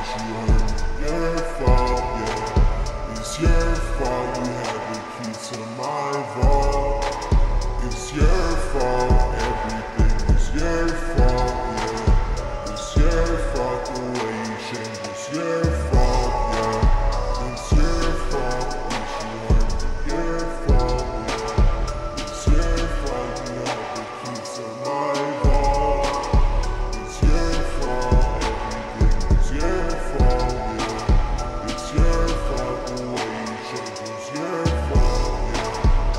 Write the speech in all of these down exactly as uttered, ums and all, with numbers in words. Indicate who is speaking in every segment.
Speaker 1: you hurt me. Your fault, yeah. It's your fault you had the key to my vault. It's your fault, everything is your fault, yeah. It's your fault the way you changed. It's your fault, yeah. It's your fault that you hurt me. Your fault, yeah. It's your fault you had the key to my vault. It's your fault, everything is your fault, yeah. It's your fault the way you changed. It's your fault, yeah.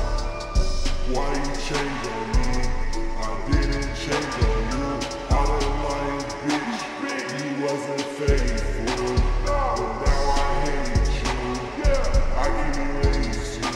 Speaker 1: Why you change on me? I didn't change on you. I don't like bitch, you wasn't faithful. But now I hate you. I can erase you.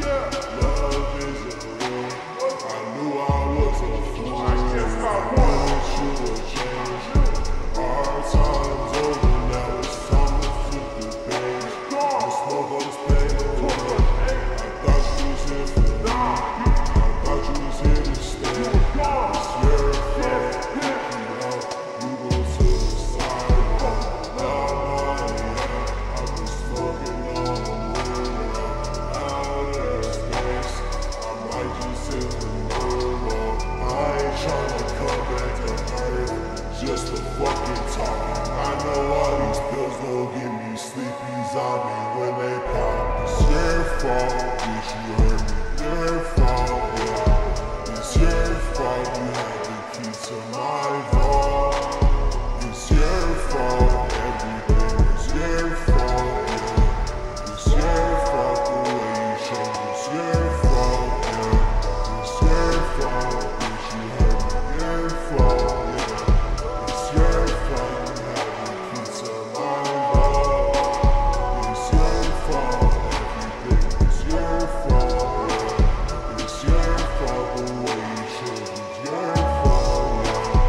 Speaker 1: Love isn't real. I knew I was a fool. I guess I wanted you to change. Our time's over, now it's time to flip the page. The smoke on this pain away. I thought you was here for me. I thought you was here to stay. It's your fault. You know, you go to the sidewalk. Now I'm high, I've been smoking on the moon. Out of space, I might just hit the moon. I ain't tryna come back to earth just to fucking talk. I know all these pills gon' give me sleepy zombie when they pop. It's your fault that you hurt me. Your fault, yeah. It's your fault you had the key to my vault. It's your fault, everything is your fault, yeah. It's your fault the way you changed. It's your fault, yeah. It's your fault that you hurt me. Your fault, yeah. It's your fault you had the key to my vault. It's your fault, everything is your fault, yeah. It's your fault the way you changed. It's your fault,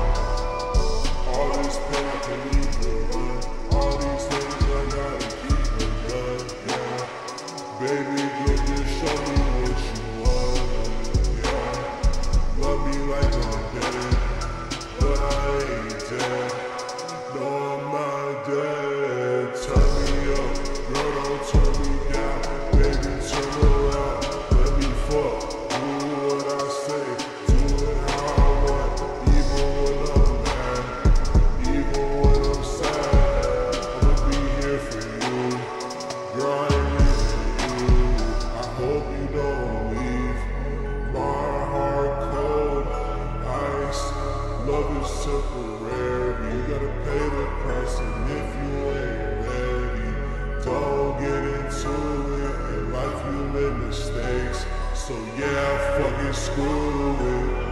Speaker 1: yeah. All this pain I can leave the run. All these things I gotta keep it done, yeah. Baby girl, just show me what you want, yeah. Love me like I'm dead, but I ain't dead. No, I'm not dead. Turn me up, girl, don't turn me down. Baby, turn around, let me fuck. Do what I say, do it how I want. Even when I'm mad, even when I'm sad, I'ma be here for you. Girl, I ain't leaving you. I hope you don't leave. My heart cold, ice. Love is temporary. You gotta pay the price, and if you ain't ready, don't get into it. In life you make mistakes, so yeah, fucking screw it.